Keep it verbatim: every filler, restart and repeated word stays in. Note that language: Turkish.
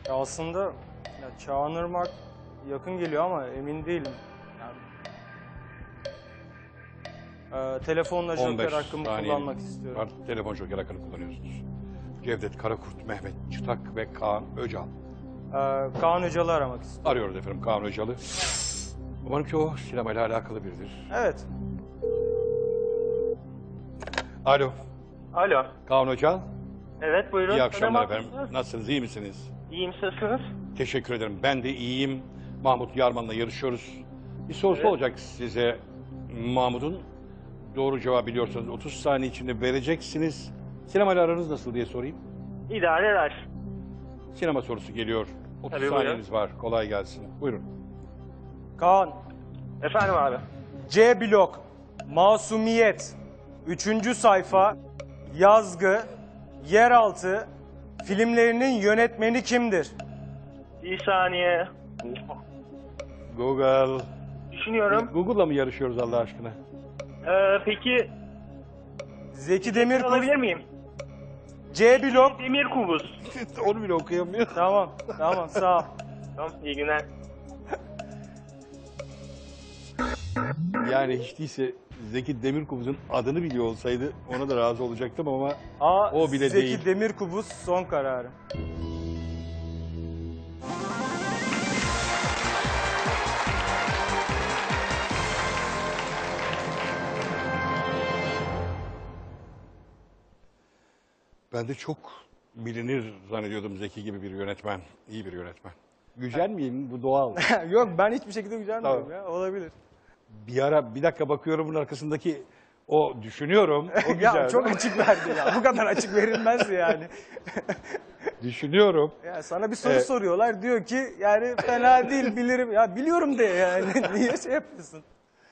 Ya aslında ya Çağınırmak yakın geliyor ama emin değilim. Yani, Ee, telefonla joker hakkımı kullanmak istiyorum. Var, telefon joker hakkını kullanıyorsunuz. Cevdet Karakurt, Mehmet Çıtak ve Kaan Öcal. Ee, Kaan Öcal'ı aramak istiyorum. Arıyoruz efendim Kaan Öcal'ı. Umarım ki o sinemayla alakalı biridir. Evet. Alo, Alo. Kaan Öcal. Evet buyurun. İyi akşamlar Tanımak efendim. mısınız? Nasılsınız, iyi misiniz? İyiyim, nasılsınız? Teşekkür ederim. Ben de iyiyim. Mahmut Yarman'la yarışıyoruz. Bir sorusu Evet. olacak size. Mahmut'un doğru cevabı biliyorsanız otuz saniye içinde vereceksiniz. Sinemayla aranız nasıl diye sorayım. İdare eder. Sinema sorusu geliyor. otuz Tabii, saniyeniz var. Kolay gelsin. Buyurun. Kaan. Efendim abi. C blok. Masumiyet. Üçüncü sayfa. Yazgı. Yeraltı. Filmlerinin yönetmeni kimdir? Bir saniye. Google. Düşünüyorum. Google'la mı yarışıyoruz Allah aşkına? Ee, peki Zeki Demirkubuz. alabilir miyim? C blok. Demir Kubuz. Onu bile okuyamıyor. Tamam. Tamam sağ ol. Tamam, iyi günler. Yani hiç değilse Zeki Demirkubuz'un adını biliyor olsaydı ona da razı olacaktım ama A. O bile Zeki değil. Demirkubuz son kararı. ben de çok bilinir zannediyordum Zeki gibi bir yönetmen. İyi bir yönetmen. Gücenmeyeyim, bu doğal. Yok ben hiçbir şekilde gücenmiyorum Tamam. ya. Olabilir. Bir ara bir dakika bakıyorum bunun arkasındaki o düşünüyorum. O güzel. Ya çok açık verdi ya. Bu kadar açık verilmez yani. Düşünüyorum. Ya sana bir soru Evet. soruyorlar. Diyor ki yani fena değil bilirim. Ya biliyorum de yani. Niye şey yapıyorsun?